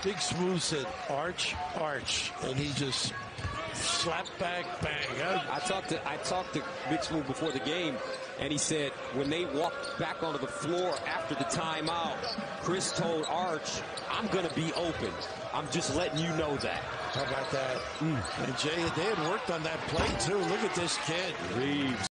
Big Smooth said, arch, and he just slapped back, bang. I talked to Big Smooth before the game, and he said when they walked back onto the floor after the timeout, Chris told Arch, I'm going to be open. I'm just letting you know that. How about that? And Jay, they had worked on that play, too. Look at this kid. Reeves.